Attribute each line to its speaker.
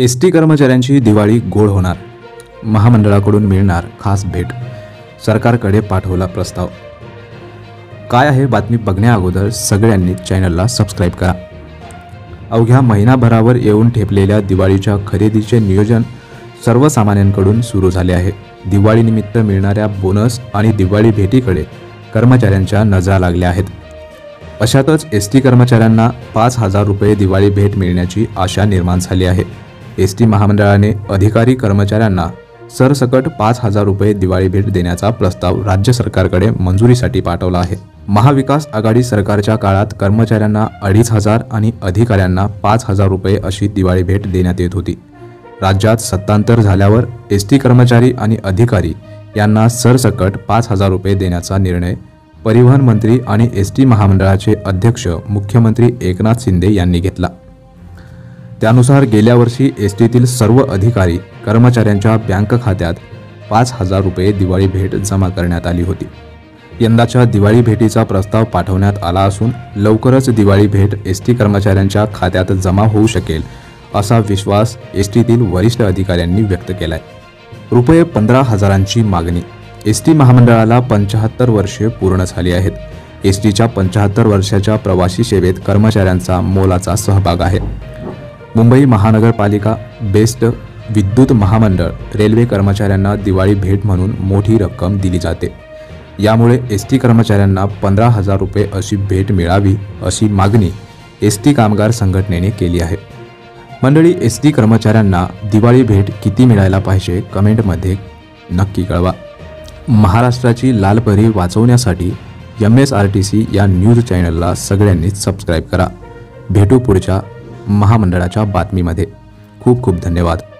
Speaker 1: ST कर्मचाऱ्यांची दिवाळी गोड होणार, महामंडळाकडून मिळणार खास भेट, सरकारकडे पाठवला प्रस्ताव। काय आहे बातमी बघण्या अगोदर सगळ्यांनी चॅनलला सबस्क्राइब करा। अवघ्या महिनाभरावर येऊन ठेपलेल्या दिवाळीच्या खरेदीचे नियोजन सर्वसामान्यांकडून सुरू झाले आहे। दिवाळीनिमित्त मिळणाऱ्या बोनस आणि दिवाळी भेटीकडे कर्मचाऱ्यांच्या नजरा लागल्या आहेत। अशातच एसटी कर्मचाऱ्यांना 5,000 रुपये दिवाळी भेट मिळण्याची आशा निर्माण झाली आहे। एसटी महामंडळाने अधिकारी कर्मचाऱ्यांना सरसकट 5,000 रुपये दिवाळी भेट देण्याचा प्रस्ताव राज्य सरकारकडे मंजुरीसाठी पाठवला आहे। महाविकास आघाडी सरकारच्या काळात कर्मचाऱ्यांना 2,500 आणि अधिकाऱ्यांना 5,000 रुपये अशी दिवाळी भेट देण्यात येत होती। राज्यात सत्तांतर झाल्यावर एसटी कर्मचारी आणि अधिकारी यांना सरसकट 5,000 रुपये देण्याचा निर्णय परिवहन मंत्री आणि एसटी महामंडळाचे अध्यक्ष मुख्यमंत्री एकनाथ शिंदे यांनी घेतला। त्यानुसार गेल्या वर्षी एसटीतील सर्व अधिकारी कर्मचाऱ्यांच्या बँक खात्यात 5,000 रुपये दिवाळी भेट जमा करण्यात आली होती। यंदाच्या दिवाळी भेटीचा प्रस्ताव पाठवण्यात आला असून लवकरच दिवाळी भेट एसटी कर्मचाऱ्यांच्या खात्यात जमा होऊ शकेल असा विश्वास एसटीतील वरिष्ठ अधिकाऱ्यांनी व्यक्त केलाय। रुपये 15,000ची मागणी। एसटी महामंडळाला 75 वर्षे पूर्ण झाली आहेत। एसटीच्या 75 वर्षाच्या प्रवासी सेवेत कर्मचाऱ्यांचा मोलाचा सहभाग आहे। मुंबई महानगरपालिका, बेस्ट, विद्युत महामंडळ, रेल्वे कर्मचाऱ्यांना दिवाळी भेट म्हणून मोठी रक्कम दिली जाते। यामुळे एसटी कर्मचाऱ्यांना 15,000 रुपये अशी भेट मिळावी अशी मागणी एसटी कामगार संघटनेने केली आहे। मंडळी, एसटी कर्मचाऱ्यांना दिवाळी भेट किती मिळायला पाहिजे कमेंटमध्ये नक्की कळवा। महाराष्ट्राची लालपरी वाचवण्यासाठी MSRTC या न्यूज चॅनलला सगळ्यांनी सबस्क्राइब करा। भेटू पुढच्या महामंडळाच्या बातमीमध्ये। खूप खूप धन्यवाद।